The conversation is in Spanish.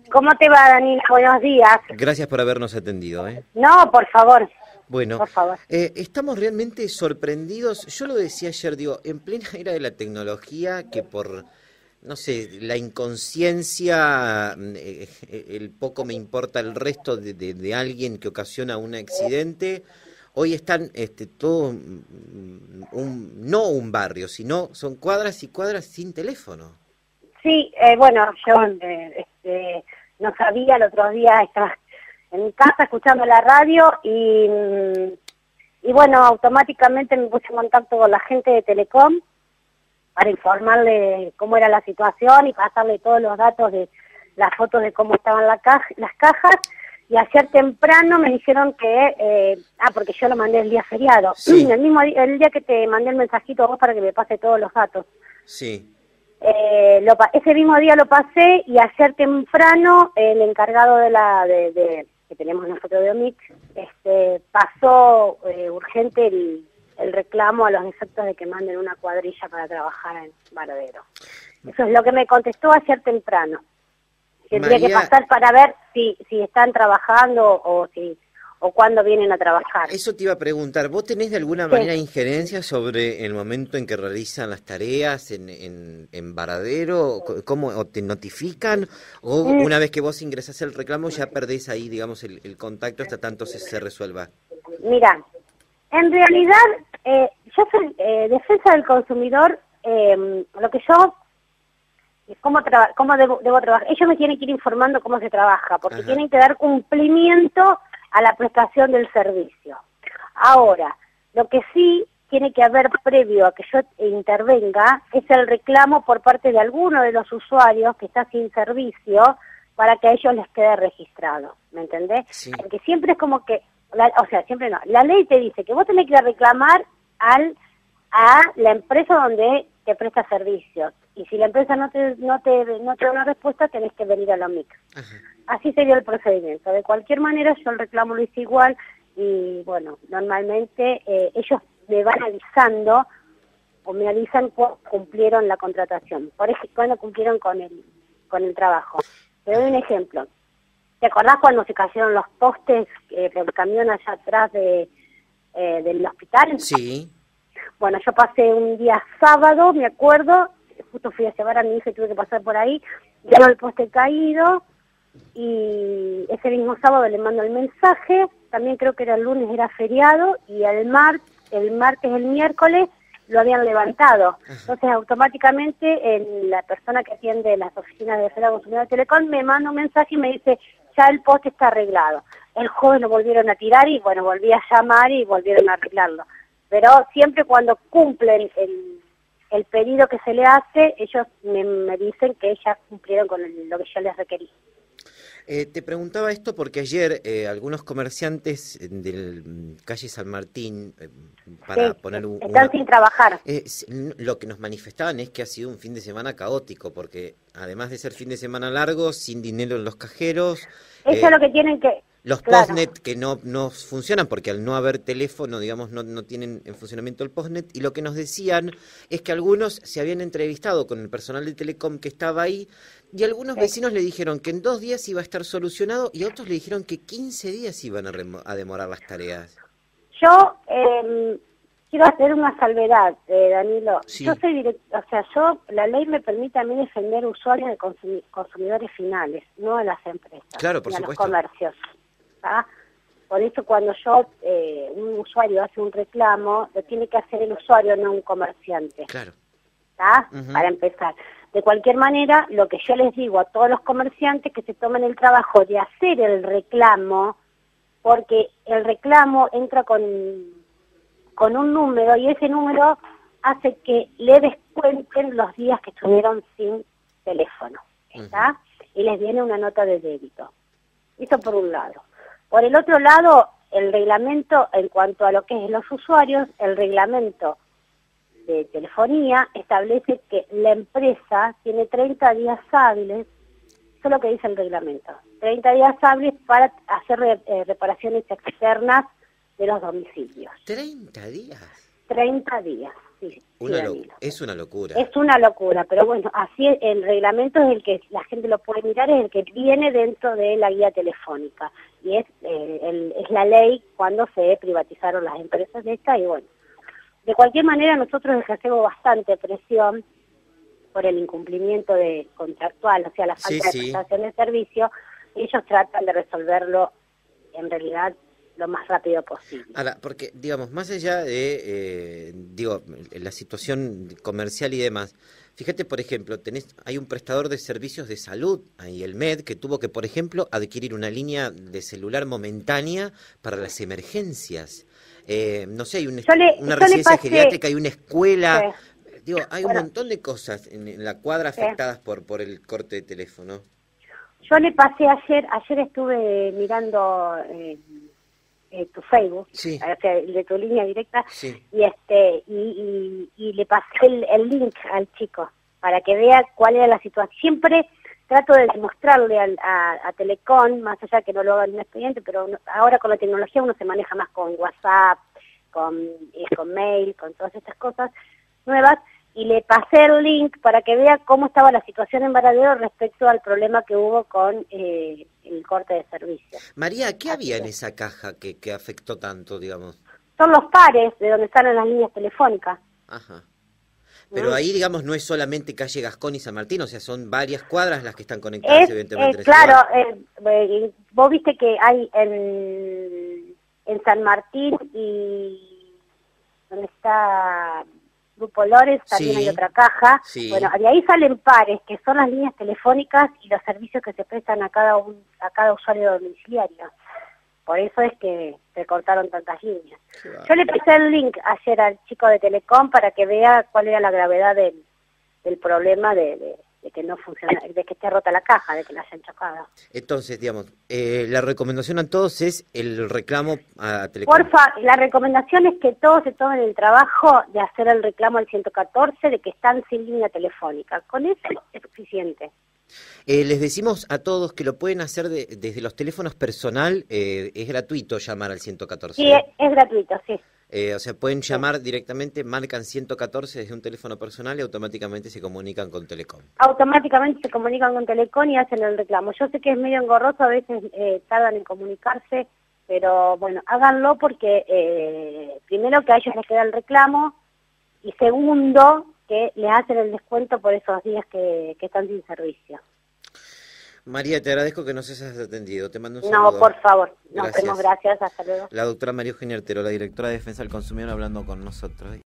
¿Cómo te va, Danila? Buenos días. Gracias por habernos atendido, ¿eh? No, por favor. Bueno, Por favor. estamos realmente sorprendidos. Yo lo decía ayer, digo, en plena era de la tecnología, que por, no sé, la inconsciencia, el poco me importa el resto de alguien que ocasiona un accidente, hoy están todo, no un barrio, sino son cuadras y cuadras sin teléfono. Sí, bueno, yo no sabía, el otro día estaba en mi casa escuchando la radio y bueno, automáticamente me puse en contacto con la gente de Telecom para informarle cómo era la situación y pasarle todos los datos de las fotos de cómo estaban las cajas. Y ayer temprano me dijeron que, porque yo lo mandé el día feriado, Sí. el día que te mandé el mensajito a vos para que me pase todos los datos. Sí. Ese mismo día lo pasé y ayer temprano el encargado de que tenemos nosotros de OMIC pasó urgente el reclamo a los efectos de que manden una cuadrilla para trabajar en Varadero. Eso es lo que me contestó ayer temprano. Tendría que pasar para ver si están trabajando o cuándo vienen a trabajar. Eso te iba a preguntar, ¿vos tenés de alguna manera injerencia sobre el momento en que realizan las tareas en Varadero? ¿Cómo o te notifican? ¿O una vez que vos ingresás el reclamo ya perdés ahí, digamos, el contacto hasta tanto se resuelva? Mira, en realidad yo soy defensa del consumidor, lo que yo... ¿Cómo debo trabajar? Ellos me tienen que ir informando cómo se trabaja, porque tienen que dar cumplimiento a la prestación del servicio. Ahora, lo que sí tiene que haber previo a que yo intervenga es el reclamo por parte de alguno de los usuarios que está sin servicio para que a ellos les quede registrado, ¿me entendés? Sí. Porque siempre es como que, siempre no, la ley te dice que vos tenés que ir a reclamar a la empresa donde te presta servicios. Y si la empresa no te da una respuesta, tenés que venir a la OMIC. Así sería el procedimiento. De cualquier manera, yo el reclamo lo hice igual y, bueno, normalmente ellos me van avisando o me avisan cuando cumplieron la contratación. Por ejemplo, cuando cumplieron con el trabajo. Te doy un ejemplo. ¿Te acordás cuando se cayeron los postes por el camión allá atrás del hospital? Sí. Bueno, yo pasé un día sábado, me acuerdo, justo fui a llevar a mi hija y tuve que pasar por ahí, vieron el poste caído y ese mismo sábado le mando el mensaje, también creo que era el lunes, era feriado, y el martes, el miércoles, lo habían levantado. Entonces automáticamente la persona que atiende las oficinas de Defensa del Consumidor de Telecom me manda un mensaje y me dice, ya el poste está arreglado. El jueves lo volvieron a tirar y bueno, volví a llamar y volvieron a arreglarlo. Pero siempre cuando cumplen el pedido que se le hace, ellos me dicen que ya cumplieron con lo que yo les requerí. Te preguntaba esto porque ayer algunos comerciantes del calle San Martín, para poner están sin trabajar. Lo que nos manifestaban es que ha sido un fin de semana caótico, porque además de ser fin de semana largo, sin dinero en los cajeros... Eso es lo que tienen que... Los postnet que no funcionan porque al no haber teléfono, digamos, no tienen en funcionamiento el postnet, y lo que nos decían es que algunos se habían entrevistado con el personal de Telecom que estaba ahí, y algunos vecinos le dijeron que en 2 días iba a estar solucionado, y otros le dijeron que 15 días iban a demorar las tareas. Yo quiero hacer una salvedad, Danilo. Sí. Yo soy la ley me permite a mí defender usuarios de consumidores finales, no a las empresas, claro, por ni a supuesto. los comercios. ¿Tá? Por eso cuando un usuario hace un reclamo, lo tiene que hacer el usuario, no un comerciante. Claro. ¿Tá? Para empezar. De cualquier manera, lo que yo les digo a todos los comerciantes que se tomen el trabajo de hacer el reclamo, porque el reclamo entra con un número y ese número hace que le descuenten los días que estuvieron sin teléfono. ¿Está? Y les viene una nota de débito. Eso por un lado. Por el otro lado, el reglamento, en cuanto a lo que es los usuarios, el reglamento de telefonía establece que la empresa tiene 30 días hábiles, eso es lo que dice el reglamento, 30 días hábiles para hacer reparaciones externas de los domicilios. ¿30 días? 30 días. Sí, es una locura. Es una locura, pero bueno, así el reglamento es el que la gente lo puede mirar, es el que viene dentro de la guía telefónica. Y es la ley cuando se privatizaron las empresas de esta, y bueno, de cualquier manera nosotros ejercemos bastante presión por el incumplimiento de contractual, o sea, la falta de prestación de servicio. Ellos tratan de resolverlo en realidad lo más rápido posible. Ahora, porque, digamos, más allá de, la situación comercial y demás, fíjate, por ejemplo, hay un prestador de servicios de salud, ahí el MED, que tuvo que, por ejemplo, adquirir una línea de celular momentánea para las emergencias. No sé, hay una residencia geriátrica, hay una escuela, hay un montón de cosas en la cuadra afectadas por el corte de teléfono. Yo le pasé ayer estuve mirando tu Facebook, sí. O sea, de tu línea directa, sí. y le pasé el link al chico para que vea cuál era la situación. Siempre trato de demostrarle a Telecom, más allá que no lo haga en un expediente, pero ahora con la tecnología uno se maneja más con WhatsApp, con mail, con todas estas cosas nuevas, y le pasé el link para que vea cómo estaba la situación en Varadero respecto al problema que hubo con el corte de servicio. María, ¿qué había en esa caja que afectó tanto, digamos? Son los pares de donde están las líneas telefónicas. Ajá. Pero ahí, digamos, no es solamente calle Gascón y San Martín, o sea, son varias cuadras las que están conectadas, evidentemente. Claro, vos viste que hay en San Martín y donde está Grupo Lores, también hay otra caja. Sí. Bueno, de ahí salen pares, que son las líneas telefónicas y los servicios que se prestan a cada usuario domiciliario. Por eso es que se cortaron tantas líneas. Claro. Yo le pasé el link ayer al chico de Telecom para que vea cuál era la gravedad del problema de que no funciona, de que esté rota la caja, de que la hayan chocado. Entonces, digamos, la recomendación a todos es el reclamo a Telecom. Porfa, la recomendación es que todos se tomen el trabajo de hacer el reclamo al 114 de que están sin línea telefónica. Con eso es suficiente. Les decimos a todos que lo pueden hacer desde los teléfonos personal, es gratuito llamar al 114. Sí, es gratuito, sí. O sea, pueden llamar directamente, marcan 114 desde un teléfono personal y automáticamente se comunican con Telecom. Automáticamente se comunican con Telecom y hacen el reclamo. Yo sé que es medio engorroso, a veces tardan en comunicarse, pero bueno, háganlo porque primero que a ellos les queda el reclamo y segundo que les hacen el descuento por esos días que están sin servicio. María, te agradezco que nos hayas atendido. Te mando un saludo. No, por favor. Nos Gracias. vemos. Gracias. Hasta luego. La doctora María Eugenia Artero, la directora de Defensa del Consumidor, hablando con nosotros.